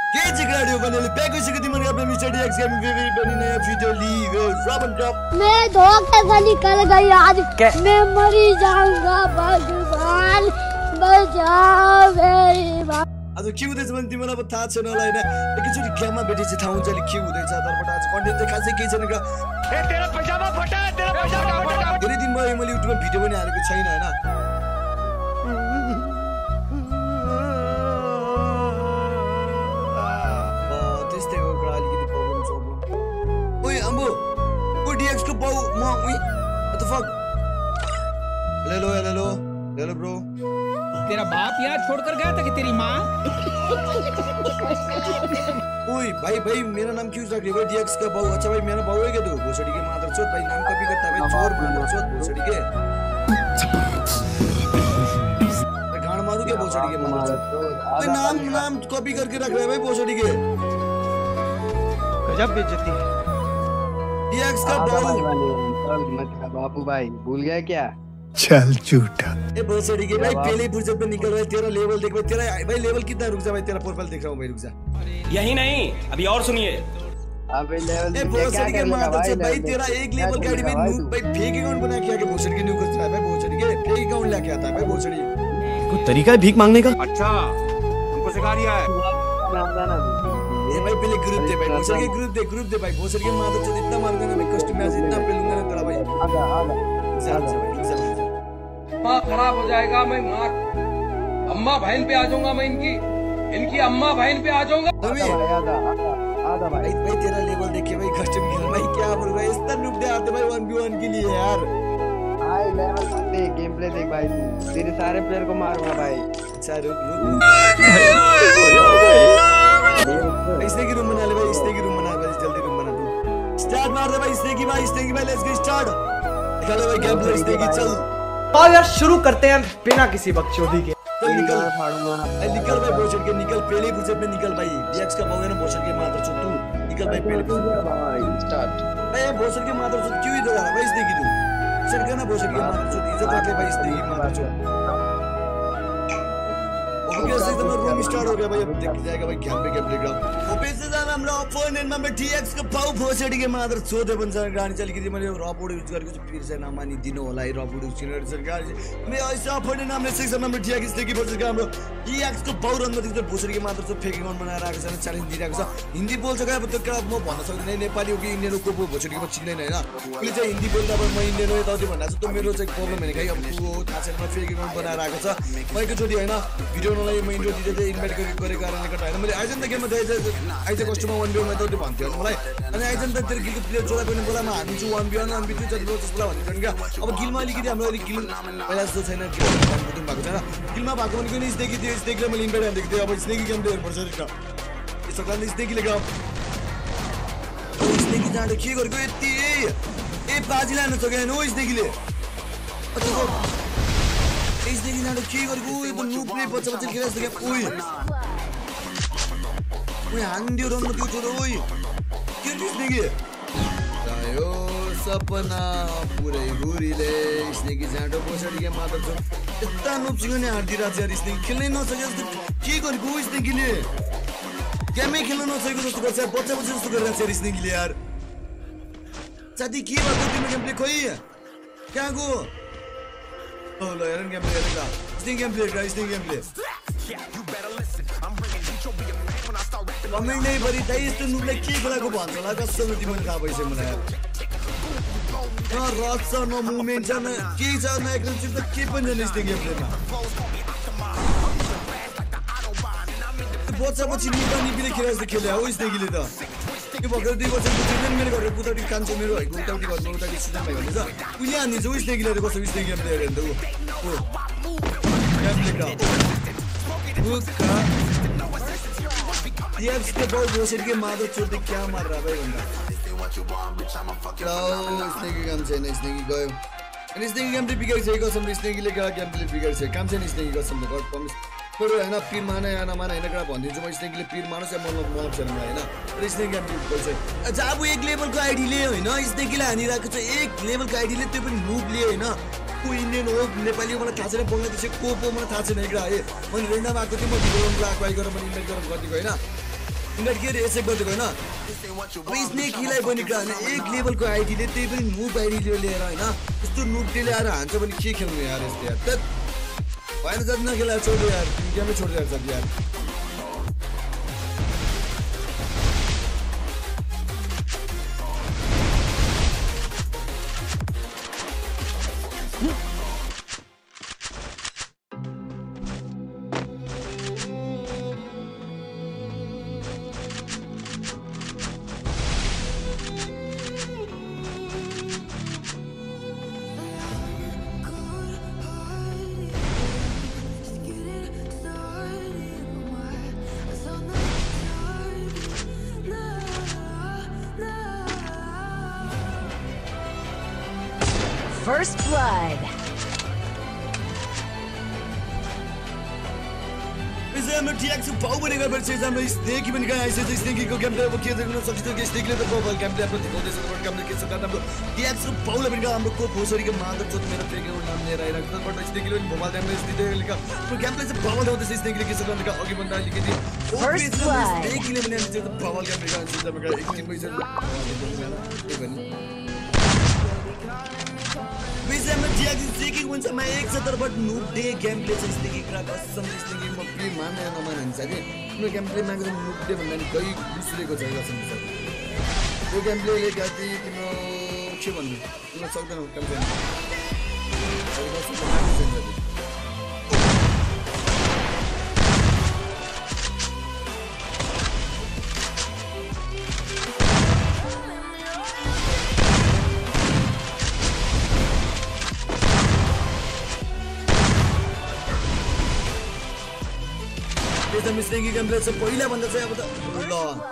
के जिगाडियो बनाले पैकेज तिम्रो अपने मिस्टर डीएक्स गेम फेवरेट बनी नया वीडियो लीग रबन ड्रॉप मैं धोखे से निकल गई आज मैं मरी जाऊंगा भगवान बचाओ मेरी मां आज के हुँदैछ भने तिमीलाई अब थाहा छैन होला हैन एकैचोटी गेममा भेटेपछि थाहा हुन्छ नि के हुँदैछ तर्फबाट आज कन्टेन्ट चाहिँ खासै केही छैन ए तेरा पैजामा फटा धेरै दिन भयो मैले युट्युबमा भिडियो पनि हालेको छैन हैन त्यस्तैको कुरा अलिकति प्रब्लम छ ओइ अम्बो ओ डीएक्स को बाउ म उइ what the fuck hello bro तेरा बाप यार छोड़कर गया था कि तेरी माँ ओए भाई मेरा नाम क्यों रख रहे हो डीएक्स का बाऊ अच्छा भाई मेरा बाऊ है क्या तू भोसड़ी के मादर चोद भाई नाम कॉपी करता है भाई चोर मादर चोद भोसड़ी के मैं गाड़ मारूं क्या भोसड़ी के मादर चोद भाई नाम कॉपी करके रख रहे हैं भाई भोसड़ी के गजब बेइज्जती है डीएक्स का बाऊ मत बापू भाई भूल गया क्या चल झूठा ए भोसड़ी के भाई पहले ही फुर्सत में निकल रहा है तेरा लेवल देख भाई तेरा भाई लेवल कितना रुक जा भाई तेरा प्रोफाइल देख रहा हूं भाई रुक जा यही नहीं अभी और सुनिए अबे लेवल ए भोसड़ी के मादर चोद भाई तेरा एक लेवल गाड़ी में नूब भाई फेक अकाउंट बना के आके भोसड़ी के न्यू करता है भाई भोसड़ी के फेक अकाउंट लेके आता है भाई भोसड़ी कोई तरीका है भीख मांगने का अच्छा हमको सिखा दिया है ये भाई पहले ग्रुप दे भाई भोसड़ी के ग्रुप दे भाई भोसड़ी के मादर चोद इतना मार देना मैं कस्टमर आज इतना पेलूंगा ना तेरा भाई आजा माँ खराब हो जाएगा मैं माँ अम्मा बहन पे आ जाऊंगा मैं इनकी अम्मा बहन पे आ जाऊंगा आधा भाई तेरा लेवल देखिए भाई कस्टम खेल भाई क्या बोल भाई इतना नुक दे आते भाई 1v1 के लिए यार हाय लेवल देख गेम प्ले देख भाई तेरे सारे प्लेयर को मारूंगा भाई अच्छा रुक इसने की रूम बना ले भाई इसने की रूम बना भाई जल्दी रूम बना तू स्टार्ट मार दे भाई इसने की भाई लेट्स गेट स्टार्ट निकाल भाई गेम प्ले इसने की चल आओ यार शुरू करते हैं बिना किसी बकचोदी के निकल भाई भोसड़ी के निकल पहले फुर्सत में निकल भाई डीएक्स का बाऊ है ना भोसड़ी के मादर चोद तू निकल भाई पहले स्टार्ट भाई भोसड़ी के मादर चोद क्यों इधर आ रहा भाई इसने की तू चल के ना भोसड़ी के मादर चोद इज्जत रख ले भाई इसने की मादर चोद ओके से तो रूम स्टार्ट हो गया भाई अब देख जाएगा भाई गेम पे प्लेग्राउंड ओपे से जाना हमरा ओपोनेंट में डीएक्स का बाऊ भोसड़ी के मादर चोद बन्छ गाडी चल के मैले रबोड युज गरेको छु फिर से नमानी दिनु होला है रबोड युज गरेर सरकार मैं ऐसा ओपोनेंट नामले सेक्सन नम्बर डीएक्स देखि पर्छ हाम्रो डीएक्स को बाऊ रन दिन्छ भोसड़ी के मादर चोद फेक अकाउन्ट बनाएर आएको छ च्यालेन्ज दिइराको छ हिन्दी बोल्छ क्या अब त्यो कुरा म भन्न सक्दिन नेपाली हो कि इन्डियन हो को भोसड़ी के म चिन्दैन हैन उसले चाहिँ हिन्दी बोल्दा अब म इन्डियन हो यताउति भन्दा चाहिँ त्यो मेरो चाहिँ प्रब्लम हैन गाई अब को थाहा छैन म फेक अकाउन्ट बनाएर आएको छ म एकचोटी हैन भिडियो नलाई म इन्ट्रो दिँदै इन्भाइट गरेको कारणले गर्दा हैन मैले आइजन त गेममा आइज कस्टमर 1v1 मा त भन्थ्यो मलाई अनि आइजन त तेरो गिलको प्लेयर जोडा पनि बोला म हान्छु 1v1 अनि बिटु जति रोज बोला भन्छन् क्या अब गिलमा अलिकति हाम्रो अलि गिल पहिला जस्तो छैन गिल भएको छैन गिलमा भएको पनि कुनै स्नेकले मैले इन्भाइट हानेको थिएँ अब स्नेकी गेम देयर पर्छ नि यसो गर्न स्नेकीले गाउँ स्नेकी जाँदा के गरेको यति ए बाजी लान सकेन हो स्नेकीले स्नेकी जाँदा के गरेको यो त नुपले बच्चा खेलेको जस्तो क्या ओइ हान्दियो रन त्यो छोरो ओइ के स्नेकी यो सपना पुरै हुरीले स्नेकी जाँडो पछाडि के मादर छ यता नुपसिङ नि हार्दिरहेछ यार स्नेकी खेल्नै नसके जस्तो के गरेको स्नेकीले गेमै खेल्न नसकेको जस्तो गर्छ बच्चा जस्तो गरिरहेछ यार स्नेकीले यार साथी के भएको तिम्रो गेम प्ले खोइ कहाँ गयो ओ ल हेर गेम प्ले हेर स्नेकी गेम प्ले कमेन्ट नै भरि दाइ यस्तो नुपले के बोलाको भन्छ होला कसरी तिमीले थाहा भइसक्यो मलाई न रस छ न मुभमेन्ट छ न के छ न एक्सपेन्सिभ त के पनि छैन यस्तो गेम प्लेमा बच्चा पछि निपिले खेले जस्तो खेले हो स्नेकीले त के भर्खर 2 वर्ष बुझ्दैन मेरो घरको कुताटी कान्छ मेरो भएको उताउटी गर्नु उताउटी सिजन भएको हुन्छ उहिले हान्दिन्छ उ स्नेकीले कसो स्नेकी गेम प्ले हेर्नु ओ गेम प्ले का डीएक्स के बाऊ भोसड़ी के मादर चोद क्या मार रहा भाई बंदा स्नेकी काम छैन स्नेकी गयो अनि स्नेकी गेम प्ले बिगाइ छ कसम स्नेकीले गेम प्ले बिगाइ छ काम छैन स्नेकी कसम गड प्रमिस पर हैन पिर माने या नमाने हैन कुरा भन्दिन्छु म स्नेकीले पिर मानोस् या मतलब छैन मलाई हैन तर स्नेकी गेम प्ले बोल्छ अच्छा अब एक लेभलको आइडीले हैन स्नेकीले हानिराको छ एक लेभलको आइडीले त्यो पनि नुब लिए हैन को इन्डियन हो नेपाली हो मलाई थाहा छैन बंगलादेशी को मलाई थाहा छैन एकरा है मैले रेन्डम आएको थिएँ म भिडियो लाग बाइ गरेर मैले इन्भाइट गरेर गर्दिको हैन इन्भाइट के रेस गरिदिएको होइन अब स्नेक हिलाई पनि एक लेभलको आइडीले त्यही पनि नुब आइडी लिएर होइन यस्तो नुबले ल्याएर हान्छ भने के खेल्नु यार यस्तो यार त भएन जति नखेलाएर छोड्यो यार गेमै छोडिदिएर छ यार First blood. हाम्रो TX पाउ भनेको पछि हाम्रो स्नेकी पनि कहाँ आइसक्यो स्नेकीको गेमले अब के देख्न सक्छ त्यो स्नेकले त बबल गेमले आफ्नो देखाउँदैछ बट गेमले के छ त हाम्रो TX पाउले पनि हाम्रो को भोसरीको मादर चोट मेरो फेकेको नाम लिएर आइरहेको छ बट स्नेकीले पनि मोबाइल ड्यामेज दिँदै लिएको त्यो गेमले चाहिँ बबल आउँदैछ स्नेकीले के छ भनेको अघि भन्दा अलिकति स्नेकीले पनि अनि चाहिँ बबल गेम लिएको छ तपाईँको एक टिम पैसा विषयमा TX स्नेकी हुन्छ म एक छ तर but noob day game play चाहिँ स्नेकी कुरा कसम स्नेकी म प्ले मान्ने नमान्ने साथी यो गेम प्ले मागेर नुब डे भन्दा नि कही बिर्सेको छ कसम साथी यो गेम प्लेले गाती तिम्रो के भन्नु तिम्रो सक्दैन गेम प्ले मिस्टेकी गेमले चाहिँ पहिला भन्दा चाहिँ अब त ल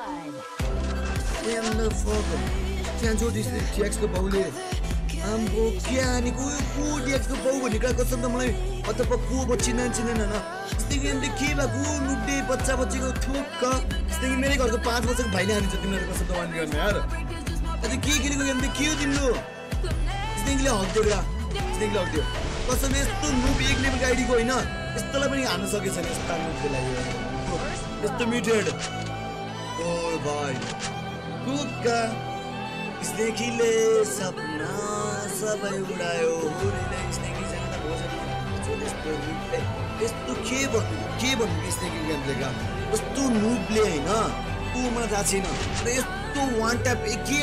एम द फक त्यहाँ जो TX को बाउले आम्बो के हानेको को TX को बाउ भन्ने कुरा कसम त मलाई अथवा को बच्ची चिनेन होइन स्नेकी गेमले के भएको नुब्डे बच्चा बच्चीको ठोक्क स्नेकी मेरै घरको 5 वर्षको भाइले हानिन्छ तिमीहरू कसम त वान गर्ने यार अझै के खेलेको गेम त के हो तिम्रो स्नेकीले हक्दियो कुरा स्नेकीले हक्दियो कसम यस्तो नुब एक लेभलको आइडीको होइन यस्तोलाई पनि हान्न सकेछ नि यस्ता नुबको लागि यस्तो म्युटेड ओ भाइ कुक्का स्नेकीले सपना सबै उडायो हुरीले स्नेकीसँग त भोसरी यस्तो के भन्नु स्नेकी गेमले काम यस्तो नुबले होइन ऊ मलाई थाहा छैन तर यस्तो वान ट्याप के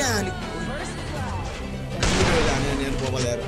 हाने बबल यार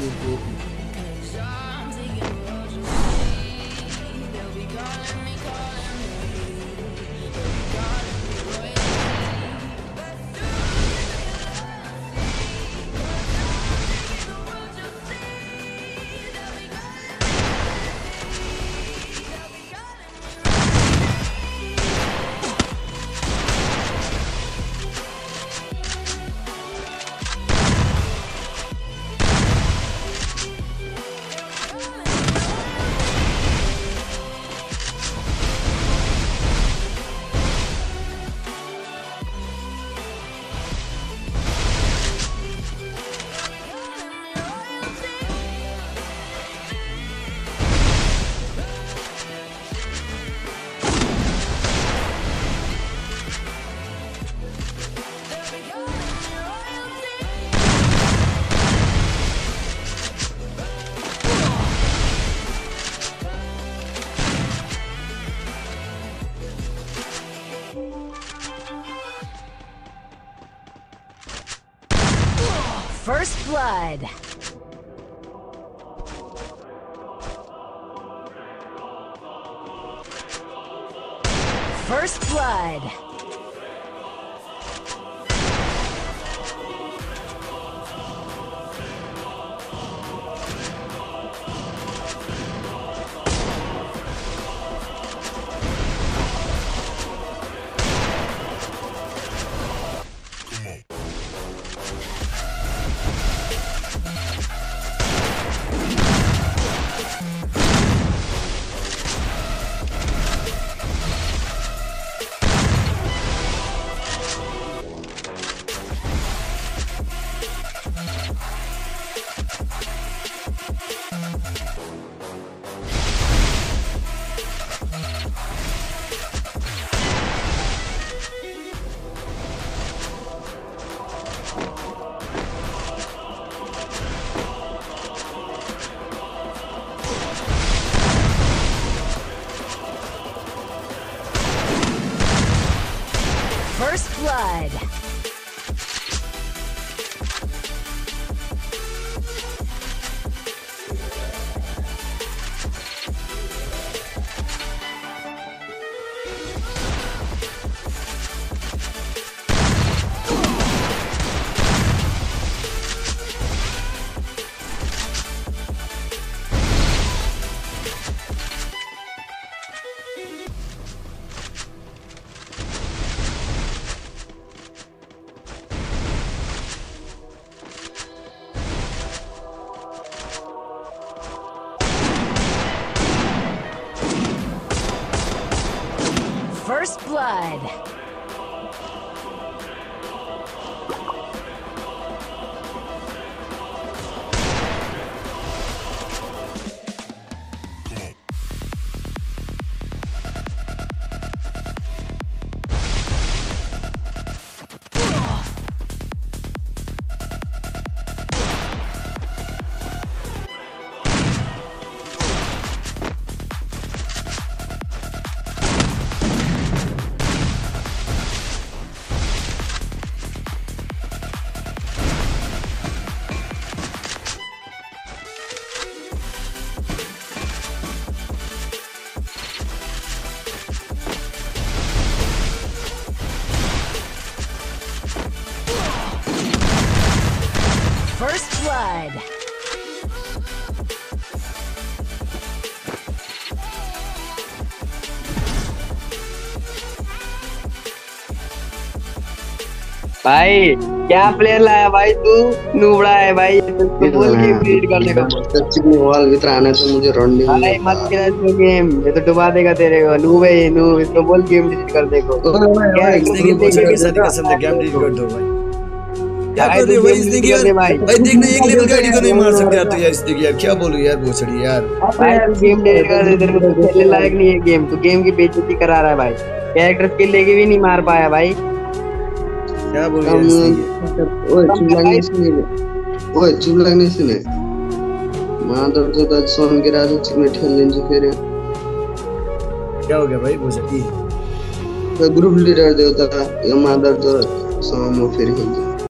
First blood. First blood. First blood. First blood. First blood. भाई क्या प्लेयर लाया भाई तू? नूबड़ा है भाई, तो बोल गेम क्रिएट करने का। सच्ची वॉल भीतर आने तो मुझे रन नहीं भाई मत खेल इसको गेम, ये तो डुबा देगा तेरे को। नूब है नूब, इसको बोल गेम डिलीट कर दे को। कसम से गेम डिलीट कर दो भाई। क्या कर रहे हो भाई इसने की यार? भाई देखना एक लेवल का आईडी को नहीं मार सकते यार तू यार इसने की यार। क्या बोल रही यार भोसड़ी यार। भाई तू गेम डिलीट कर दे, तेरे को खेलने लायक नहीं है गेम। तू गेम की बेइज्जती करा रहा है भाई। कैरेक्टर स्किल लेके भी नहीं मार पाया भाई। क्या बोल रही है इसने? ओए चुप लगने सुने, ओए चुप लगने सुने। माधव तो दस सोन के राजू में ठेलने जो फिर क्या हो गया भाई भोसड़ी? ग्रुप लीडर देवता ये माधव तो सोम फिर खेलते